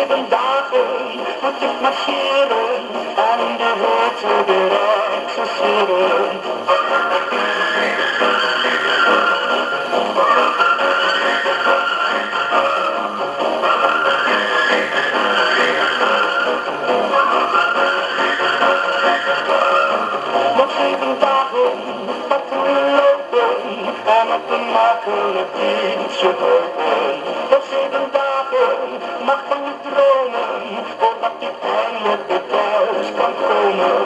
7 dagen moet ik marcheren en in de hitte weer exerceren. Nog 7 dagen wat te lopen en op een makkelijk fietsje lopen. Nog 7 dagen mag van je dromen voordat je eindelijk weer thuis kan komen.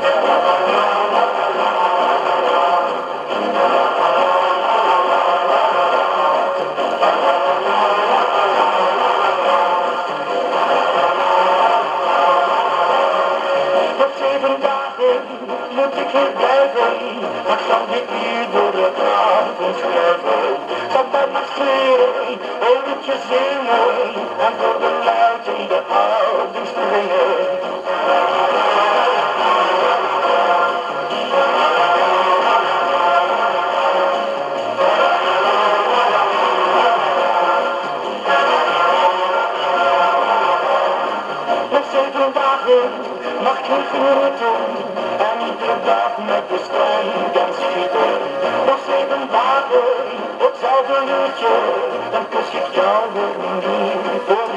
Nog 7 dagen moet ik hier blijven, maar zal je iedere avond schrijven. Zal bij masseren, hoortje zingen en voor de luidende houding springen. Nog 7 dagen mag ik niet genieten en iedere dag met de stem gaan schieten. Nog 7 dagen, hetzelfde uurtje, dan kus ik jou weer niet.